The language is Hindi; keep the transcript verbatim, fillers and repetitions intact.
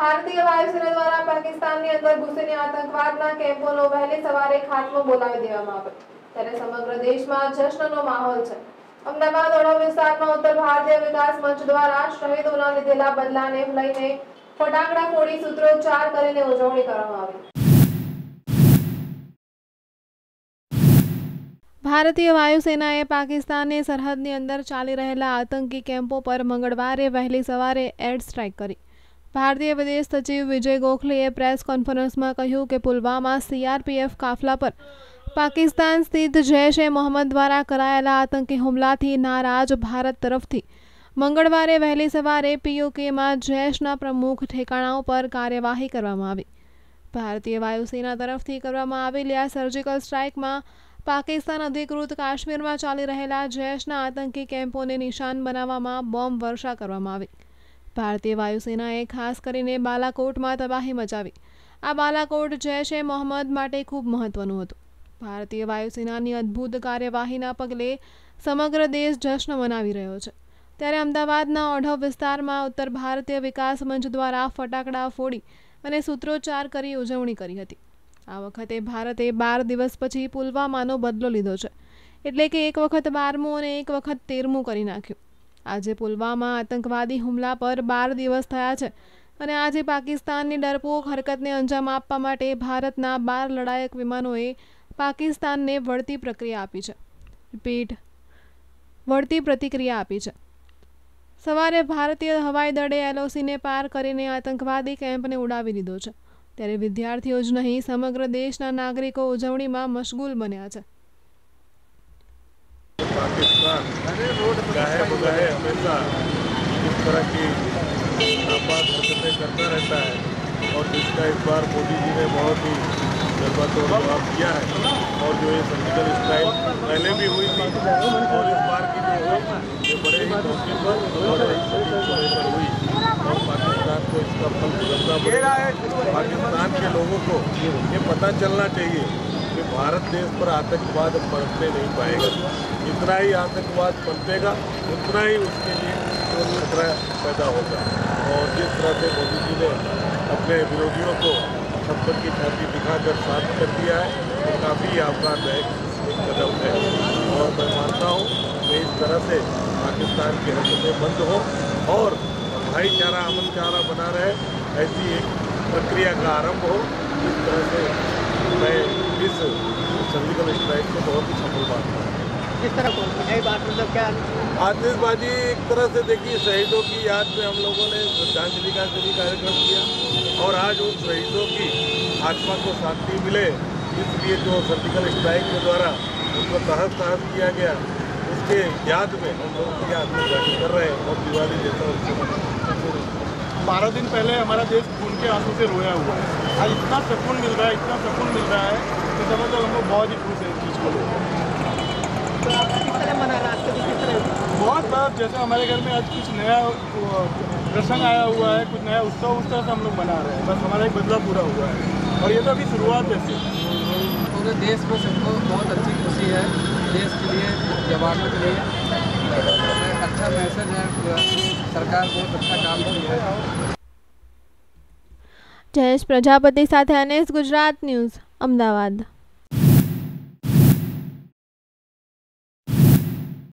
ભારતીય વાયુસેના દ્વારા પાકિસ્તાનની અંદર ઘૂસીને આતંકવાદના કેમ્પોનો વહેલી સવારે ખાત્મો બોલાવી દેવામાં આવ્યો ત્યારે સમગ્ર દેશમાં જશ્નનો માહોલ છે। અમદાવાદ ઓઢવ વિસ્તારમાં ઉત્તર ભારતીય વિકાસ મંચ દ્વારા શહીદોના લીધેલા બદલાને લઈને ફટાકડા ફોડી સૂત્રોચ્ચાર કરીને ઉજવણી કરવામાં આવી। भारतीय वायुसेनाए पाकिस्ताननी सरहदनी अंदर चाली रहेला आतंकी केम्पो पर मंगळवारे वहेली सवारे एयर स्ट्राइक करी। भारतीय विदेश सचिव विजय गोखलेए प्रेस कॉन्फ्रेंस में कह्यु के पुलवामा सीआरपीएफ काफला पर पाकिस्तान स्थित जैश ए मोहम्मद द्वारा करायेला आतंकी हुमलाथी नाराज भारत तरफथी मंगळवारे वहेली सवारे पीओके में जैशना प्रमुख ठेकाणाओं पर कार्यवाही करवामां आवी। भारतीय वायुसेना तरफथी करवामां आवेली आ सर्जिकल स्ट्राइक में पाकिस्तान अधिकृत काश्मीर में चाली रहेला जैशना आतंकी केम्पोने निशान बनाववामां बॉम्ब वर्षा करवामां आवी। भारतीय वायुसेनाए खास करीने बालाकोट में तबाही मचावी। आ बालाकोट जैश ए मोहम्मद माटे खूब महत्वनुं हतुं। भारतीय वायुसेनानी अद्भुत कार्यवाहीना पगले समग्र देश जश्न मनावी रह्यो छे त्यारे अमदावादना ओढव विस्तारमां उत्तर भारतीय विकास मंच द्वारा फटाकड़ा फोड़ी अने सूत्रोच्चार करी उजवणी करी हती। आ वखते भारते बार दिवस पछी पुलवामानो बदलो लीधो छे एटले के एक वखत बारमું અને एक वखत तेरમું કરી નાખ્યું। આજે પુલવામા આતંકવાદી હુમલા પર બાર દિવસ થયા છે અને આજે પાકિસ્તાનની ડરપોક હરકતને અંજામ આપવા માટે ભારતના બાર લડાયક વિમાનોએ પાકિસ્તાનને વળતી પ્રક્રિયા આપી છે રિપીટ વળતી પ્રતિક્રિયા આપી છે। સવારે ભારતીય હવાઈ દળે એલઓસીને પાર કરીને આતંકવાદી કેમ્પને ઉડાવી દીધો છે ત્યારે વિદ્યાર્થીઓ જ નહીં સમગ્ર દેશના નાગરિકો ઉજવણીમાં મશગુલ બન્યા છે। पाकिस्तान गाहे बगाहे हमेशा इस तरह की नापाक हरकतें करता रहता है और जिसका इस बार मोदी जी ने बहुत ही जज्बातों जवाब दिया है। और जो ये सर्जिकल स्ट्राइक पहले भी हुई थी और इस बार की जो हुई ये बड़े ही मौके पर बड़े ही सटीक समय पर हुई और पाकिस्तान को इसका फल भुगतना पड़ेगा। पाकिस्तान के लोगों को ये पता चलना चाहिए कि भारत देश पर आतंकवाद पनपने नहीं पाएगा। जितना ही आतंकवाद पनपेगा उतना ही उसके लिए खतरा पैदा होगा। और जिस तरह से मोदी जी ने अपने विरोधियों को छप्पन की छाती दिखाकर शांत कर दिया है वो काफ़ी आह्लाददायक एक कदम है। और मैं मानता हूँ कि इस तरह से पाकिस्तान की हरकतें बंद हो और भाईचारा अमन चारा बना रहे ऐसी एक प्रक्रिया का आरंभ हो। इस तरह से मैं इस सर्जिकल स्ट्राइक को बहुत ही सफल मानता हूँ। किस तरह को नई बात मतलब क्या आतिशबाजी एक तरह से देखिए शहीदों की याद में हम लोगों ने श्रद्धांजलि का भी कार्यक्रम किया और आज उन शहीदों की आत्मा को शांति मिले इसलिए जो सर्जिकल स्ट्राइक के द्वारा उनको तहस तहस किया गया उसके याद में हम लोग की आतिशबाजी कर रहे हैं और दिवाली जैसा उत्सव। बारह दिन पहले हमारा देश खून के आंसू से रोया हुआ है। आज इतना सुकून मिल रहा है इतना सुकून मिल रहा है कि समझ लो हम लोग बहुत ही खुश है इस चीज़ को। तो आप किस तरह मना रहे हैं? किस तरह बहुत बार जैसे हमारे घर में आज कुछ नया प्रसंग आया हुआ है कुछ नया उत्सव उस तरह से हम लोग मना रहे हैं। बस हमारा एक बदला पूरा हुआ है और ये तो अभी शुरुआत है। पूरे देश में सबको बहुत अच्छी खुशी है देश के लिए जवानों के लिए अच्छा मैसेज है। सरकार बहुत अच्छा काम की है। जयेश प्रजापति साथे अनेस गुजरात न्यूज़ अमदावाद।